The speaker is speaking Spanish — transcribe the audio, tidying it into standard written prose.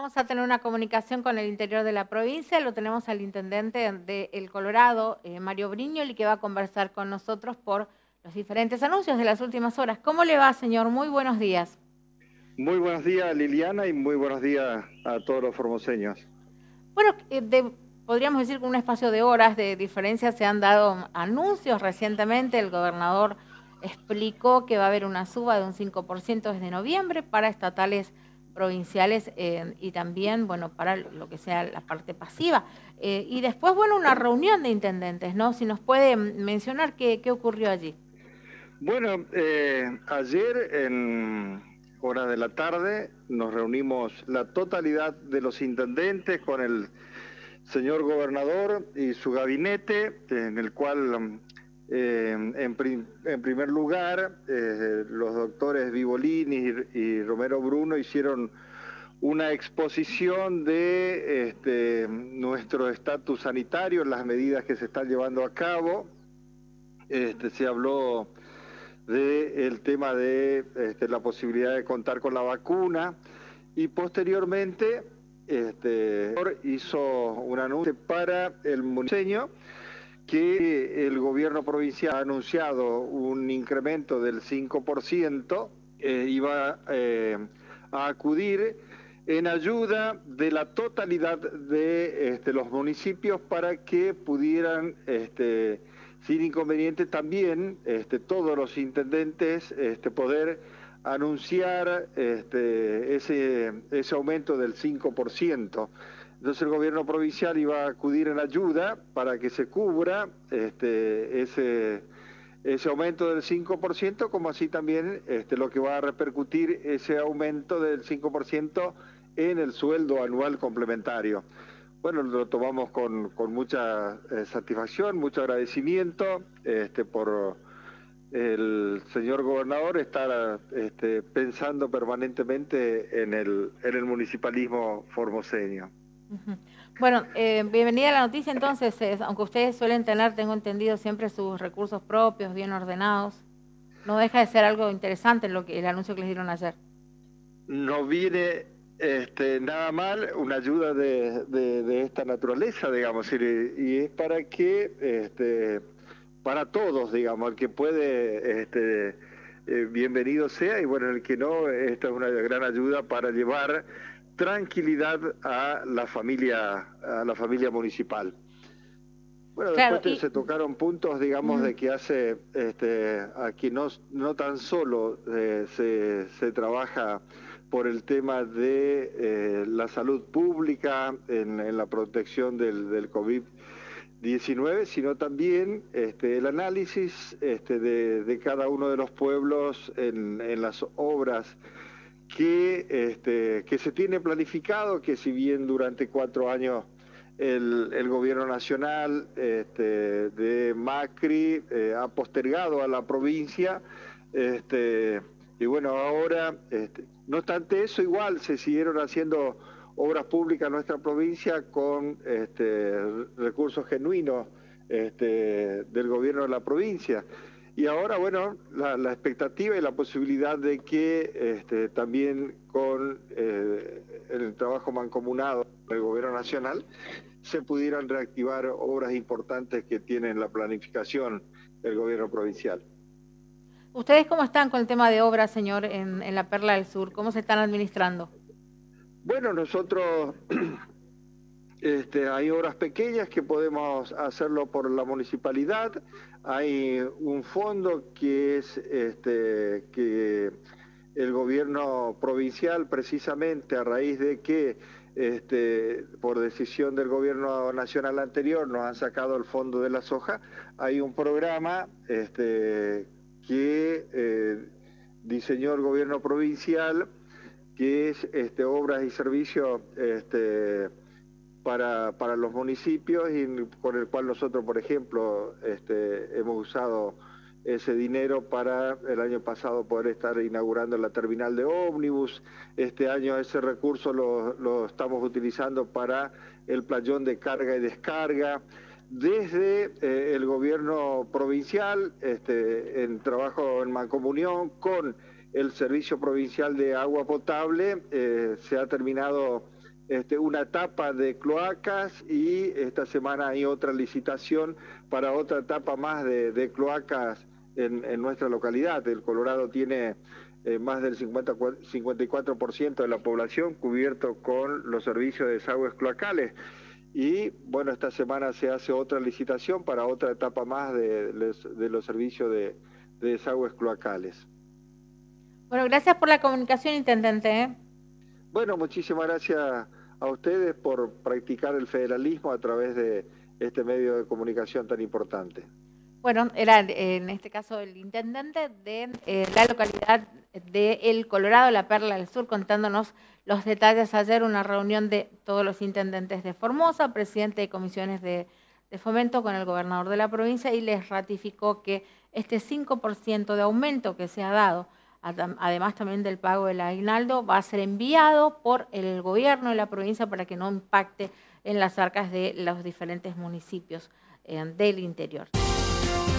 Vamos a tener una comunicación con el interior de la provincia. Lo tenemos al intendente de El Colorado, Mario Brignoli, que va a conversar con nosotros por los diferentes anuncios de las últimas horas. ¿Cómo le va, señor? Muy buenos días. Muy buenos días, Liliana, y muy buenos días a todos los formoseños. Bueno, podríamos decir que un espacio de horas de diferencia se han dado anuncios recientemente. El gobernador explicó que va a haber una suba de un 5% desde noviembre para estatales, provinciales y también, bueno, para lo que sea la parte pasiva. Y después, bueno, una reunión de intendentes, ¿no? Si nos puede mencionar qué ocurrió allí. Bueno, ayer en horas de la tarde nos reunimos la totalidad de los intendentes con el señor gobernador y su gabinete, en el cual en primer lugar los doctores Vivolini y Romero Bruno hicieron una exposición de nuestro estatus sanitario, las medidas que se están llevando a cabo. Se habló del tema de la posibilidad de contar con la vacuna y posteriormente hizo un anuncio para el municipio que el gobierno provincial ha anunciado un incremento del 5%, iba a acudir en ayuda de la totalidad de los municipios para que pudieran, sin inconveniente también, todos los intendentes poder anunciar ese aumento del 5%. Entonces el gobierno provincial iba a acudir en ayuda para que se cubra ese aumento del 5%, como así también lo que va a repercutir ese aumento del 5% en el sueldo anual complementario. Bueno, lo tomamos con mucha satisfacción, mucho agradecimiento por el señor gobernador estar pensando permanentemente en el municipalismo formoseño. Bueno, bienvenida a la noticia entonces, aunque ustedes suelen tener, tengo entendido, siempre sus recursos propios bien ordenados, no deja de ser algo interesante el anuncio que les dieron ayer. No viene nada mal una ayuda de esta naturaleza, digamos, y es para que, para todos, digamos, el que puede, bienvenido sea, y bueno, el que no, esta es una gran ayuda para llevar tranquilidad a la familia municipal. Bueno, Claro, después se tocaron puntos, digamos, de que hace aquí no tan solo se trabaja por el tema de la salud pública en la protección del COVID-19, sino también el análisis de cada uno de los pueblos en las obras que se tiene planificado, que si bien durante 4 años el gobierno nacional de Macri ha postergado a la provincia, y bueno, ahora, no obstante eso, igual se siguieron haciendo obras públicas en nuestra provincia con recursos genuinos del gobierno de la provincia. Y ahora, bueno, la expectativa y la posibilidad de que también con el trabajo mancomunado del gobierno nacional se pudieran reactivar obras importantes que tienen la planificación del gobierno provincial. ¿Ustedes cómo están con el tema de obras, señor, en la Perla del Sur? ¿Cómo se están administrando? Bueno, nosotros hay obras pequeñas que podemos hacerlo por la municipalidad. Hay un fondo que es que el gobierno provincial, precisamente a raíz de que por decisión del gobierno nacional anterior nos han sacado el fondo de la soja, hay un programa que diseñó el gobierno provincial, que es obras y servicios para los municipios, y con el cual nosotros, por ejemplo, hemos usado ese dinero para el año pasado poder estar inaugurando la terminal de ómnibus. Este año ese recurso lo estamos utilizando para el playón de carga y descarga. Desde el gobierno provincial, en trabajo en mancomunión con el Servicio Provincial de Agua Potable, se ha terminado una etapa de cloacas y esta semana hay otra licitación para otra etapa más de cloacas en nuestra localidad. El Colorado tiene más del 54% de la población cubierto con los servicios de desagües cloacales. Y bueno, esta semana se hace otra licitación para otra etapa más de los servicios de desagües cloacales. Bueno, gracias por la comunicación, intendente. Bueno, muchísimas gracias a ustedes por practicar el federalismo a través de este medio de comunicación tan importante. Bueno, era en este caso el intendente de la localidad de El Colorado, La Perla del Sur, contándonos los detalles. Ayer una reunión de todos los intendentes de Formosa, presidente de comisiones de fomento con el gobernador de la provincia, y les ratificó que este 5% de aumento que se ha dado, además también del pago del aguinaldo, va a ser enviado por el gobierno de la provincia para que no impacte en las arcas de los diferentes municipios del interior.